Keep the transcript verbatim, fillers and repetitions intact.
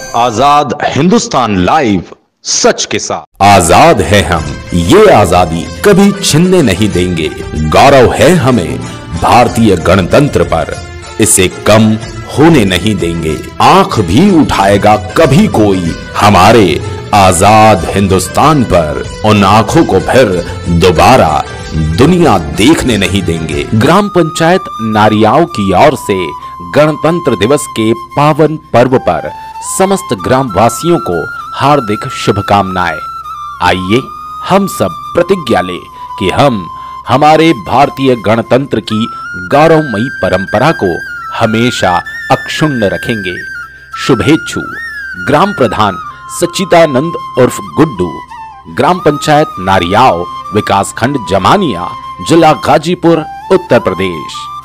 आजाद Hindustan live, सच के साथ। आजाद है हम, ये आजादी कभी छीनने नहीं देंगे। गौरव है हमें भारतीय गणतंत्र पर, इसे कम होने नहीं देंगे। आंख भी उठाएगा कभी कोई हमारे आजाद हिंदुस्तान पर, उन आंखों को फिर दोबारा दुनिया देखने नहीं देंगे। ग्राम पंचायत नारियाओं की ओर से गणतंत्र दिवस के पावन पर्व पर समस्त ग्राम वासियों को हार्दिक शुभकामनाएं। आइए हम सब प्रतिज्ञा लें कि हम हमारे भारतीय गणतंत्र की गौरवमयी परंपरा को हमेशा अक्षुण्ण रखेंगे। शुभेच्छु ग्राम प्रधान सच्चिदानंद उर्फ गुड्डू, ग्राम पंचायत नारियाओ, विकासखंड जमानिया, जिला गाजीपुर, उत्तर प्रदेश।